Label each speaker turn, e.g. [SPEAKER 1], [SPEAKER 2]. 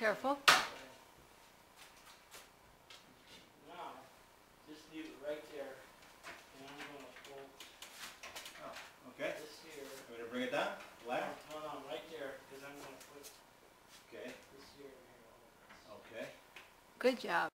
[SPEAKER 1] Careful.
[SPEAKER 2] Now, just leave it right there, and I'm going to pull
[SPEAKER 3] Oh, okay.
[SPEAKER 2] this here.
[SPEAKER 3] I'm going to bring it down? Flat?
[SPEAKER 2] No, right there, because I'm going to put
[SPEAKER 3] Okay.
[SPEAKER 2] this here and here.
[SPEAKER 3] Okay.
[SPEAKER 1] Good job.